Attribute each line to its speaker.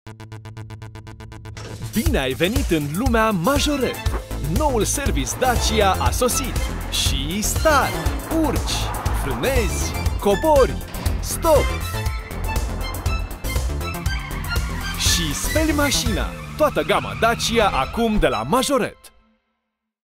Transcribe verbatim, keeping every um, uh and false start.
Speaker 1: Bine ai venit în lumea Majoret! Noul service Dacia a sosit! Și start! Urci! Frânezi! Cobori! Stop! Și speli mașina! Toată gama Dacia acum de la Majoret!